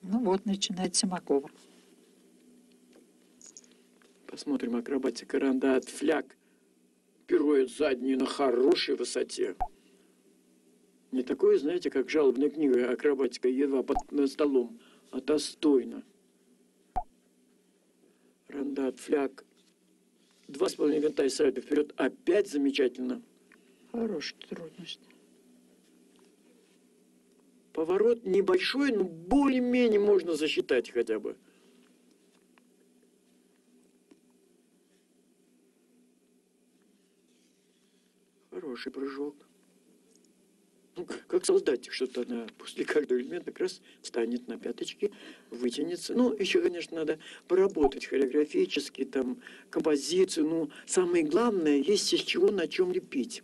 Ну вот, начинает Симакова. Посмотрим акробатика рандат фляг. Пирует задний на хорошей высоте. Не такое, знаете, как жалобная книга акробатика едва под столом, а достойно. Рандат фляг. 2,5 винта и сальто вперед. Опять замечательно. Хорошая трудность. Поворот небольшой, но более-менее можно засчитать хотя бы. Хороший прыжок. Ну, как солдатик, что-то она после каждого элемента как раз встанет на пяточки, вытянется. Ну, еще, конечно, надо поработать хореографически, там, композицию. Ну, самое главное, есть из чего на чем лепить.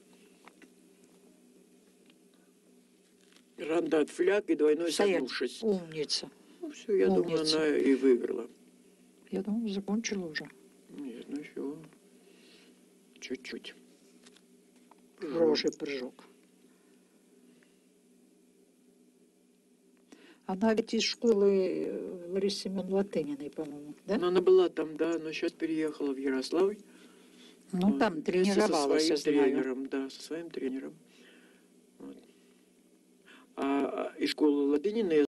Рандат фляг и двойной согнувшись. Умница. Ну, все, я думаю, Умница. она и выиграла. Я думаю, закончила уже. Нет, ну еще чуть-чуть. Хороший прыжок. Она ведь из школы Ларисы Семеновны Латыниной, по-моему, да? Ну, она была там, да, но сейчас переехала в Ярославль. Ну, Вот, там тренировалась, со я своим знаю. тренером, да, со своим тренером. Вот. А из школы Латынина